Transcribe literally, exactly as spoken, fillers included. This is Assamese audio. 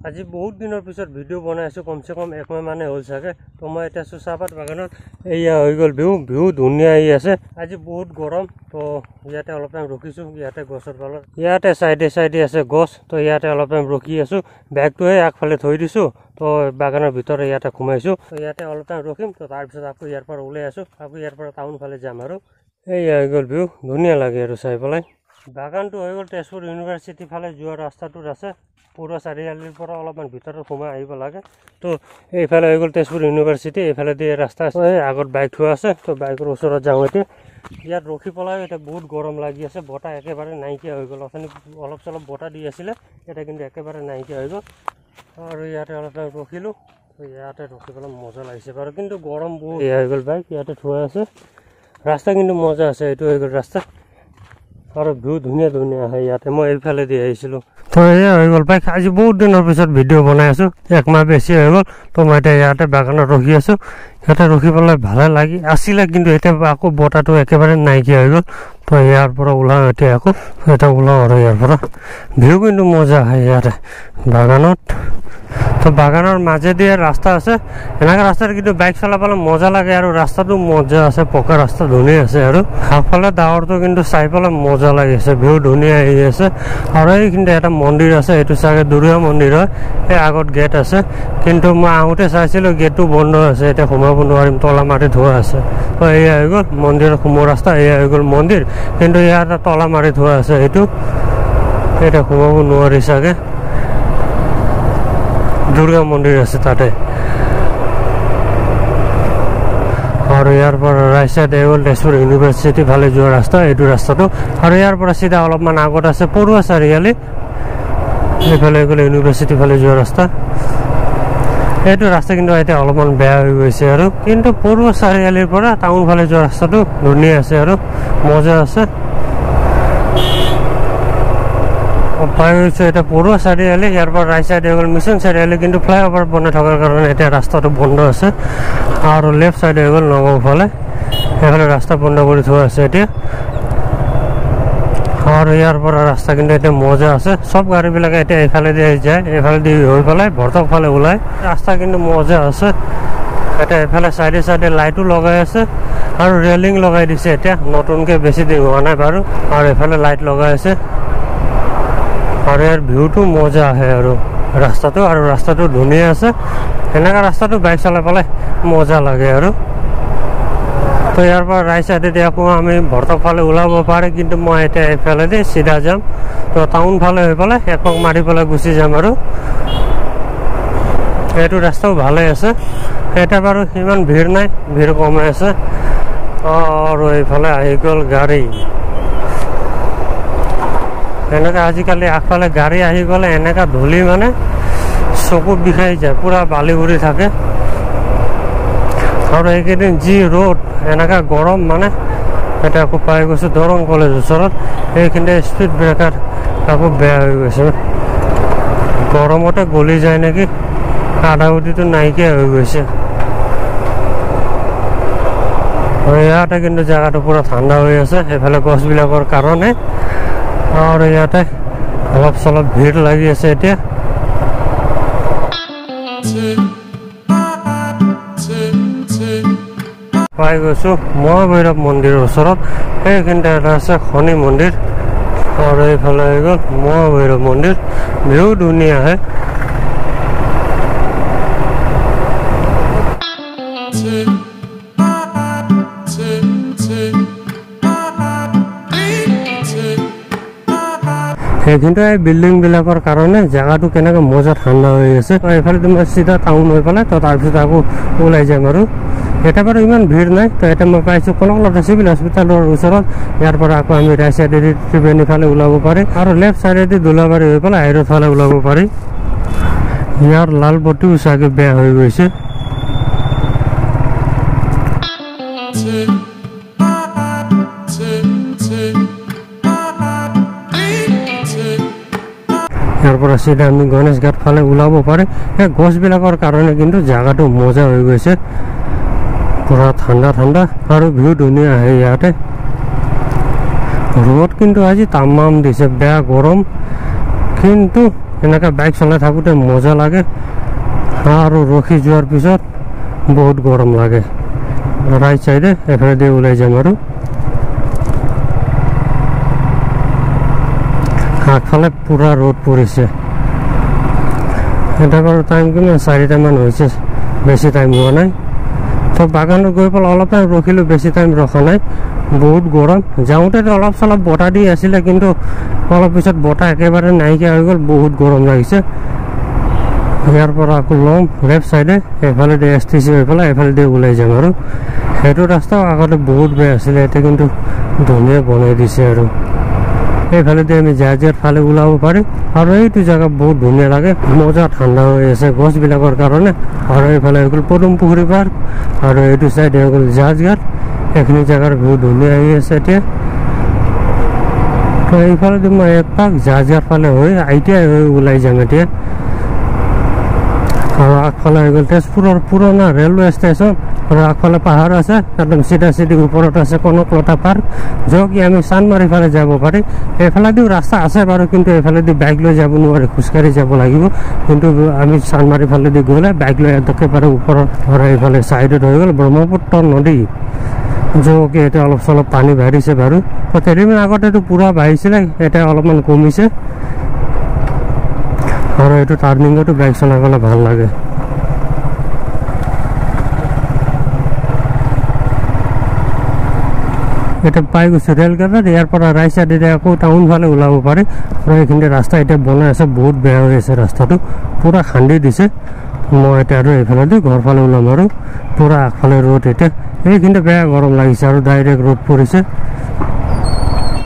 আজি বহুত দিনৰ পিছত ভিডিঅ' বনাই আছো কমসে কম এক মাহ মানে হ'ল চাগে তো মই এটা চাহপাত বাগানত এইয়া হৈ গ'ল ভিউ ভিউ ধুনীয়া আহি আছে আজি বহুত গৰম তো ইয়াতে অলপ টাইম ৰখিছো ইয়াতে গছৰ তলত ইয়াতে সাইডে সাইডে আছে গছ তো ইয়াতে অলপ টাইম ৰখি আছো ব্যাগটোহে আগফালে থৈ দিছো তো বাগানৰ ভিতৰে ইয়াতে ঘুমাইছো তো ইয়াতে অলপ টাইম ৰখিম তো তাৰ পিছত আকৌ ইয়াৰ পৰা ওলাই আছো আকৌ ইয়াৰ পৰা টাউন ফালে যাম আৰু এইয়া হৈ গ'ল ভিউ ধুনীয়া লাগে আৰু চাই পেলাই বাগানটো হৈ গ'ল তেজপুৰ ইউনিভাৰ্চিটি ফালে যোৱা ৰাস্তাটোত আছে পুৰা চাৰিআলিৰ পৰা অলপমান ভিতৰত সোমাই আহিব লাগে তো এইফালে হৈ গ'ল তেজপুৰ ইউনিভাৰ্চিটি এইফালে দি ৰাস্তা আছে আগত বাইক থোৱা আছে তো বাইকৰ ওচৰত যাওঁ এতিয়া ইয়াত ৰখি পেলাই এতিয়া বহুত গৰম লাগি আছে বতাহ একেবাৰে নাইকিয়া হৈ গ'ল অথনি অলপ চলপ বতাহ দি আছিলে এতিয়া কিন্তু একেবাৰে নাইকিয়া হৈ গ'ল আৰু ইয়াতে অলপ ৰখিলোঁ ইয়াতে ৰখি পেলাই মজা লাগিছে বাৰু কিন্তু গৰম বহুত এয়া হৈ গ'ল বাইক ইয়াতে থোৱা আছে ৰাস্তা কিন্তু মজা আছে এইটো হৈ গ'ল ৰাস্তা আৰু ভিউ ধুনীয়া ধুনীয়া আহে ইয়াতে মই এইফালে দি আহিছিলোঁ তো এয়া হৈ গ'ল বাইক আজি বহুত দিনৰ পিছত ভিডিঅ' বনাই আছোঁ এক মাহ বেছি হৈ গ'ল তো মই এতিয়া ইয়াতে বাগানত ৰখি আছোঁ ইয়াতে ৰখি পেলাই ভালে লাগি আছিলে কিন্তু এতিয়া আকৌ বতাহটো একেবাৰে নাইকিয়া হৈ গ'ল তো ইয়াৰ পৰা ওলাওঁ এতিয়া আকৌ এটা ওলাওঁ আৰু ইয়াৰ পৰা ভিউ কিন্তু মজা আহে ইয়াতে বাগানত তো বাগানৰ মাজেদি ৰাস্তা আছে এনেকা ৰাস্তাত কিন্তু বাইক চলাবলৈ মজা লাগে আৰু ৰাস্তাটো মজা আছে পকা ৰাস্তা ধুনীয়া আছে আৰু আগফালে ডাৱৰটো কিন্তু চাই পেলাই মজা লাগিছে ভিউ ধুনীয়া আহি আছে আৰু এইখিনিতে এটা মন্দিৰ আছে এইটো চাগে দুৰ্গা মন্দিৰ হয় এই আগত গেট আছে কিন্তু মই আহোঁতে চাইছিলোঁ গেটটো বন্ধ আছে এতিয়া সোমাব নোৱাৰিম তলা মাৰি থোৱা আছে তো এয়া হৈ গ'ল মন্দিৰৰ সোমোৱা ৰাস্তা এয়া হৈ গ'ল মন্দিৰ কিন্তু ইয়াত তলা মাৰি থোৱা আছে এইটো এতিয়া সোমাব নোৱাৰি চাগে দুৰ্গা মন্দিৰ আছে তাতে আৰু ইয়াৰ পৰা ৰাইট চাইডে হ'ল তেজপুৰ ইউনিভাৰ্চিটি ফালে যোৱা ৰাস্তা এইটো ৰাস্তাটো আৰু ইয়াৰ পৰা চিধা অলপমান আগত আছে পৰুৱা চাৰিআলি এইফালে গ'লে ইউনিভাৰ্চিটি ফালে যোৱা ৰাস্তা এইটো ৰাস্তা কিন্তু এতিয়া অলপমান বেয়া হৈ গৈছে আৰু কিন্তু পৰুৱা চাৰিআলিৰ পৰা টাউন ফালে যোৱা ৰাস্তাটো ধুনীয়া আছে আৰু মজা আছে পাই গৈছে এতিয়া পৰুৱা চাৰিআলি ইয়াৰ পৰা ৰাইট চাইডে হৈ গ'ল মিছন চাৰিআলি কিন্তু ফ্লাইঅভাৰ বনাই থকাৰ কাৰণে এতিয়া ৰাস্তাটো বন্ধ আছে আৰু লেফ্ট চাইডে হৈ গ'ল নগাঁও ফালে এইফালে ৰাস্তা বন্ধ কৰি থোৱা আছে এতিয়া আৰু ইয়াৰ পৰা ৰাস্তা কিন্তু এতিয়া মজা আছে চব গাড়ীবিলাকে এতিয়া এইফালে দি যায় এইফালে দি হৈ পেলাই ভৰ্তক ফালে ওলায় ৰাস্তা কিন্তু মজা আছে এতিয়া এইফালে চাইডে চাইডে লাইটো লগাই আছে আৰু ৰেলিং লগাই দিছে এতিয়া নতুনকৈ বেছি দিন হোৱা নাই বাৰু আৰু এইফালে লাইট লগাই আছে আৰু ইয়াৰ ভিউটো মজা আহে আৰু ৰাস্তাটো আৰু ৰাস্তাটো ধুনীয়া আছে এনেকুৱা ৰাস্তাটো বাইক চলাই পেলাই মজা লাগে আৰু তো ইয়াৰ পৰা ৰাইট চাইডেদি আকৌ আমি ভৰ্তক ফালে ওলাব পাৰে কিন্তু মই এতিয়া এইফালেদি চিধা যাম তো টাউন ফালে হৈ পেলাই একক মাৰি পেলাই গুচি যাম আৰু এইটো ৰাস্তাও ভালে আছে এতিয়া বাৰু সিমান ভিৰ নাই ভিৰ কমাই আছে আৰু এইফালে আহি গ'ল গাড়ী এনেকা আজিকালি আগফালে গাড়ী আহি গ'লে এনেকা ধূলি মানে চকু বিষাই যায় পুৰা বালি উৰি থাকে আৰু এইকেইদিন যি ৰ'দ এনেকা গৰম মানে এতিয়া আকৌ পাই গৈছোঁ দৰং কলেজ ওচৰত এইখিনিতে স্পীড ব্ৰেকাৰ আকৌ বেয়া হৈ গৈছে গৰমতে গলি যায় নেকি আধা উঠিটো নাইকিয়া হৈ গৈছে ইয়াতে কিন্তু জেগাটো পুৰা ঠাণ্ডা হৈ আছে সেইফালে গছবিলাকৰ কাৰণে আৰু ইয়াতে অলপ চলপ ভিৰ লাগি আছে এতিয়া পাই গৈছোঁ মহাভৈৰৱ মন্দিৰৰ ওচৰত সেইখিনিতে এটা আছে শনি মন্দিৰ আৰু এইফালে হৈ গ'ল মহাভৈৰৱ মন্দিৰ ভিউ ধুনীয়া আহে সেইখিনিতে এই বিল্ডিংবিলাকৰ কাৰণে জেগাটো কেনেকৈ মজা ঠাণ্ডা হৈ আছে এইফালে তোমাৰ চিধা টাউন হৈ পেলাই তো তাৰপিছত আকৌ ওলাই যাম আৰু এতিয়া বাৰু ইমান ভিৰ নাই তো এতিয়া মই পাইছোঁ কনকলতা চিভিল হস্পিটেলৰ ওচৰত ইয়াৰ পৰা আকৌ আমি ৰাইট চাইডেদি ত্ৰিবেণী ফালে ওলাব পাৰি আৰু লেফ্ট চাইডেদি দোলাবাৰী হৈ পেলাই হাইৰোড ফালে ওলাব পাৰি ইয়াৰ লাল বতিও চাগে বেয়া হৈ গৈছে ইয়াৰ পৰা চিধা আমি গণেশ ঘাট ফালে ওলাব পাৰে এই গছবিলাকৰ কাৰণে কিন্তু জেগাটো মজা হৈ গৈছে পুৰা ঠাণ্ডা ঠাণ্ডা আৰু ভিউ ধুনীয়া আহে ইয়াতে ৰ'দ কিন্তু আজি তামাম দিছে বেয়া গৰম কিন্তু এনেকৈ বাইক চলাই থাকোঁতে মজা লাগে আৰু ৰখি যোৱাৰ পিছত বহুত গৰম লাগে ৰাইট চাইডে এফালে দিয়ে ওলাই যাম আৰু আগফালে পুৰা ৰ'দ পৰিছে এটা বাৰু টাইম কিমান চাৰিটামান হৈছে বেছি টাইম হোৱা নাই তো বাগানত গৈ পেলাই অলপ টাইম ৰখিলোঁ বেছি টাইম ৰখা নাই বহুত গৰম যাওঁতে অলপ চলপ বতাহ দি আছিলে কিন্তু অলপ পিছত বতাহ একেবাৰে নাইকিয়া হৈ গ'ল বহুত গৰম লাগিছে ইয়াৰ পৰা আকৌ ল'ম লেফ্ট চাইডে এফালে দি এছ টি চি হৈ পেলাই এফালে দি ওলাই যাম আৰু সেইটো ৰাস্তাও আগতে বহুত বেয়া আছিলে এতিয়া কিন্তু ধুনীয়া বনাই দিছে আৰু এইফালে দি আমি জাহাজৰ ফালে ওলাব পাৰিম আৰু এইটো জেগা বহুত ধুনীয়া লাগে মজা ঠাণ্ডা হৈ আছে গছবিলাকৰ কাৰণে আৰু এইফালে হৈ গ'ল পদুম পুখুৰী পাৰ্ক আৰু এইটো চাইড হৈ গ'ল জাহাজঘাট এইখিনি জেগাৰ বহুত ধুনীয়া হৈ আছে এতিয়া তো এইফালেদি মই এপাক জাহাজঘাট ফালে হৈ আই টি আই হৈ ওলাই যাম এতিয়া আৰু আগফালে হৈ গ'ল তেজপুৰৰ পুৰণা ৰেলৱে ষ্টেচন আৰু আগফালে পাহাৰ আছে একদম চিধা চিধি ওপৰত আছে কনকলতা পাৰ্ক য'ত কি আমি চান্দমাৰী ফালে যাব পাৰি এইফালেদিও ৰাস্তা আছে বাৰু কিন্তু এইফালেদি বাইক লৈ যাব নোৱাৰি খোজকাঢ়ি যাব লাগিব কিন্তু আমি চান্দমাৰী ফালেদি গ'লে বাইক লৈ একেবাৰে ওপৰত আৰু এইফালে ছাইডত হৈ গ'ল ব্ৰহ্মপুত্ৰ নদী য'ত কি এতিয়া অলপ চলপ পানী বাঢ়িছে বাৰু কেইদিনমান আগতেতো পূৰা বাঢ়িছিলে এতিয়া অলপমান কমিছে আৰু এইটো টাৰ্ণিঙতো বাইক চলাবলৈ ভাল লাগে এটা পাই গৈছে ৰেলগেটত ইয়াৰ পৰা ৰাইট চাইডে আকৌ টাউন ফালে ওলাব পাৰে আৰু এইখিনি ৰাস্তা এতিয়া বনাই আছে বহুত বেয়া হৈ আছে ৰাস্তাটো পুৰা খান্দি দিছে মই এতিয়া আৰু এইফালে দি ঘৰ ফালে ওলাম আৰু পুৰা আগফালে ৰ'দ এতিয়া এইখিনিতে বেয়া গৰম লাগিছে আৰু ডাইৰেক্ট ৰ'দ পৰিছে